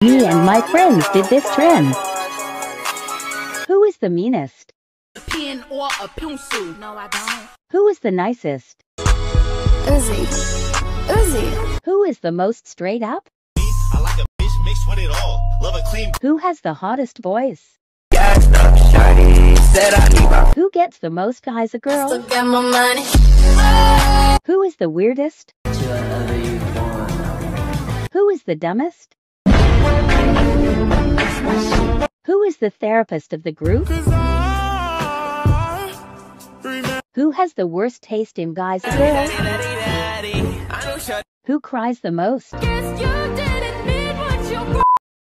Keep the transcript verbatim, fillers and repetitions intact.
Me and my friends did this trend. Who is the meanest? Pen or a pencil? No, I don't. Who is the nicest? Uzi. Uzi. Who is the most straight up? I like a bitch mixed with it all. Love a clean. Who has the hottest voice? Gassed up, shawty. Said I need my. Who gets the most guys a girl? Still got my money. Who is the weirdest? Who is the dumbest? Who is the therapist of the group? Who has the worst taste in guys and girls? Who cries the most?